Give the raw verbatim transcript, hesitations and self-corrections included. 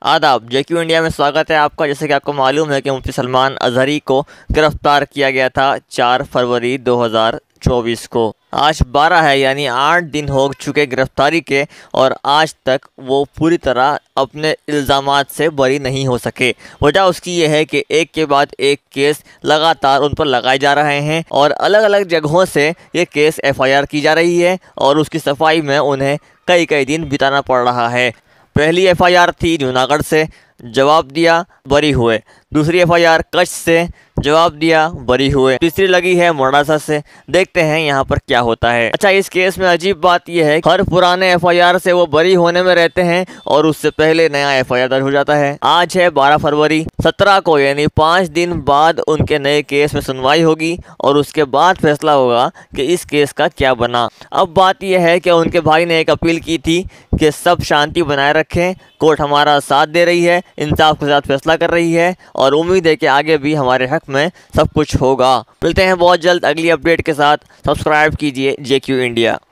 आदाब, JQ India में स्वागत है आपका। जैसे कि आपको मालूम है कि मुफ्ती सलमान अजहरी को गिरफ्तार किया गया था चार फरवरी दो हज़ार चौबीस को। आज बारह है, यानी आठ दिन हो चुके गिरफ्तारी के, और आज तक वो पूरी तरह अपने इल्ज़ामात से बरी नहीं हो सके। वजह उसकी ये है कि एक के बाद एक केस लगातार उन पर लगाए जा रहे हैं और अलग अलग जगहों से ये केस एफ आई आर की जा रही है और उसकी सफाई में उन्हें कई कई दिन बिताना पड़ रहा है। पहली एफ आई आर थी जूनागढ़ से, जवाब दिया, बरी हुए। दूसरी एफ आई आर कच्छ से, जवाब दिया, बरी हुए। तीसरी लगी है मोडासा से। देखते हैं यहाँ पर क्या होता है। अच्छा, इस केस में अजीब बात यह है, हर पुराने एफ आई आर से वो बरी होने में रहते हैं और उससे पहले नया एफ आई आर दर्ज हो जाता है। आज है बारह फरवरी, सत्रह को यानी पाँच दिन बाद उनके नए केस में सुनवाई होगी और उसके बाद फैसला होगा कि इस केस का क्या बना। अब बात यह है कि उनके भाई ने एक अपील की थी कि सब शांति बनाए रखें, कोर्ट हमारा साथ दे रही है, इंसाफ के साथ फैसला कर रही है और उम्मीद है कि आगे भी हमारे हक में सब कुछ होगा। मिलते हैं बहुत जल्द अगली अपडेट के साथ। सब्सक्राइब कीजिए जेक्यू इंडिया।